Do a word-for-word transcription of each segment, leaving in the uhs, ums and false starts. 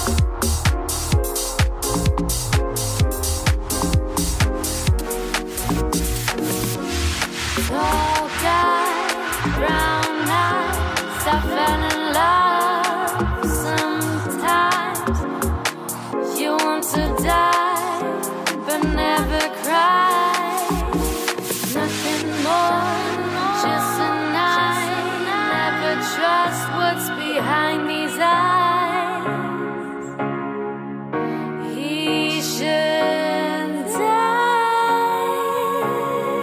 Tall guy, brown eyes, I fell in love sometimes. You want to die, but never cry. Nothing more, just a night. Never trust what's behind these eyes. He should die.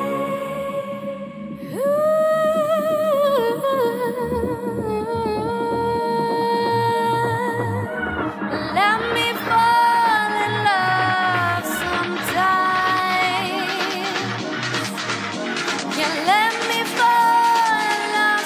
Let me fall in love sometime. Yeah, let me fall in love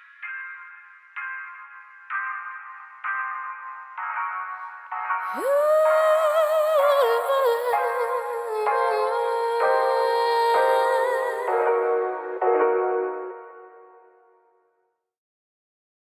Ooh.